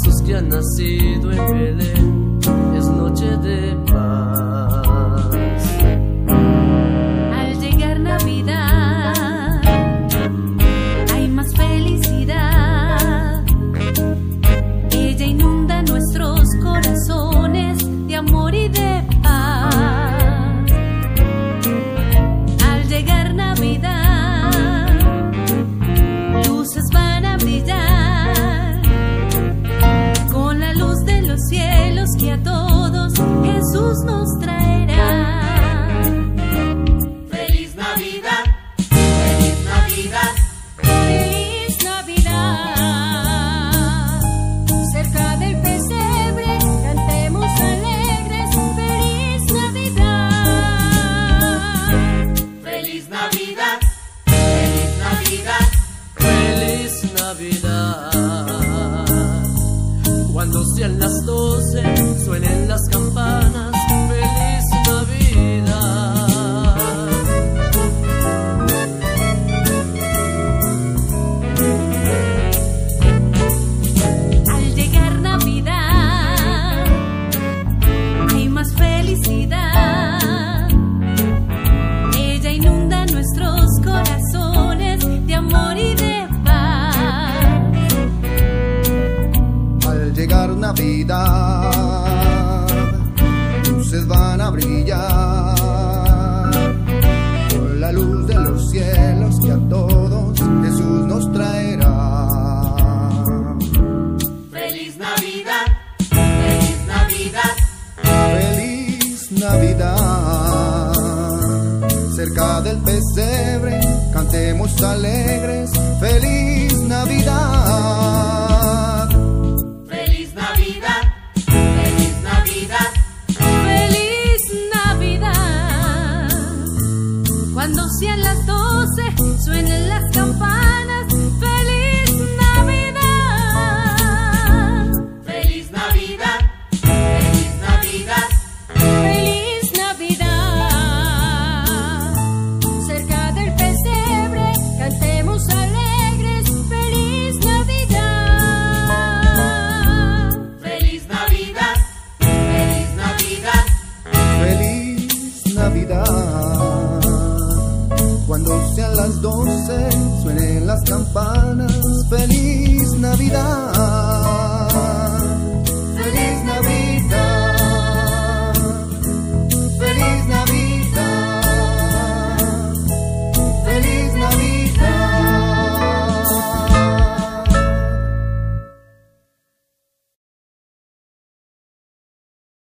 Jesús que ha nacido en Belén, es noche de paz. Al llegar Navidad hay más felicidad. Ella inunda nuestros corazones de amor y de paz. Al llegar Navidad, luces van a brillar con la luz de los cielos que a todos Jesús nos traerá. Feliz Navidad, feliz Navidad, Feliz Navidad. Cerca del pesebre cantemos alegres. Feliz Navidad. feliz Navidad, feliz Navidad. Feliz Navidad. Cuando sean las 12, suenen las campanas. Feliz Navidad. Al llegar Navidad hay más felicidad. Ella inunda nuestros corazones de amor y de paz. Al llegar Navidad, luces van a brillar con la luz de los cielos que a todos Jesús nos traerá. Feliz Navidad, feliz Navidad, Feliz Navidad. Cerca del pesebre cantemos alegres. Feliz Navidad. feliz Navidad, feliz Navidad. Feliz Navidad. Cuando sean las 12, suenen las campanas. Feliz Navidad. Feliz Navidad, feliz Navidad. Feliz Navidad. Cerca del pesebre cantemos alegres. Feliz Navidad. Feliz Navidad, feliz Navidad. Feliz Navidad. Cuando sean las 12, suenen las campanas. Feliz Navidad.